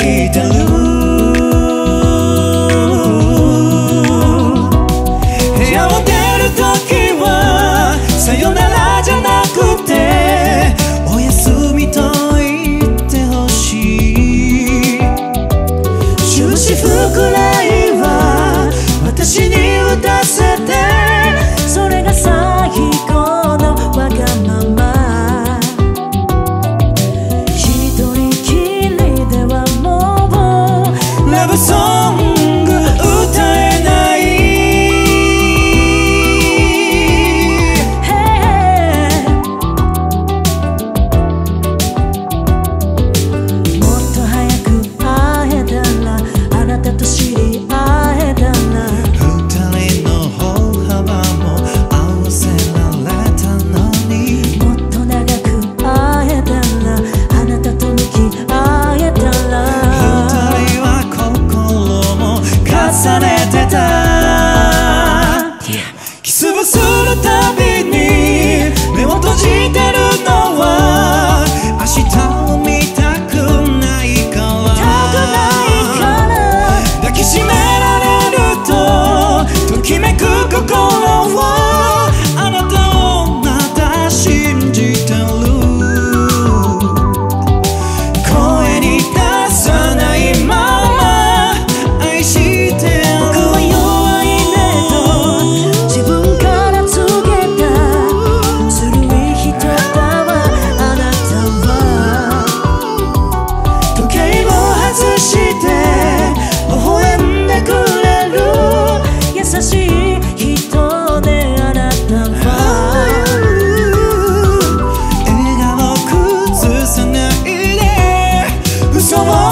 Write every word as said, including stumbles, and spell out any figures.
いてる。部屋を出るときはさよならじゃなくておやすみと言ってほしい。終止符くらいは私に打たせて、それが最後のわがまま。一人きりではもうラブソング歌えない。もっと早く会えたら、あなたと知り合えたら、二人の歩幅も合わせられたのに、もっと長く会えたら、あなたと向き合えたら、二人は心も重ねてた。キスをするたびに目を閉じてるのは明日を見たくないから。抱きしめられるとときめく心はあなたをまだ信じてる。声に出さないまま愛してる。僕は弱いねと自分から告げた。ずるい人だわあなたは。時計を外して微笑んでくれる優しい人であなたは。笑顔崩さないで嘘を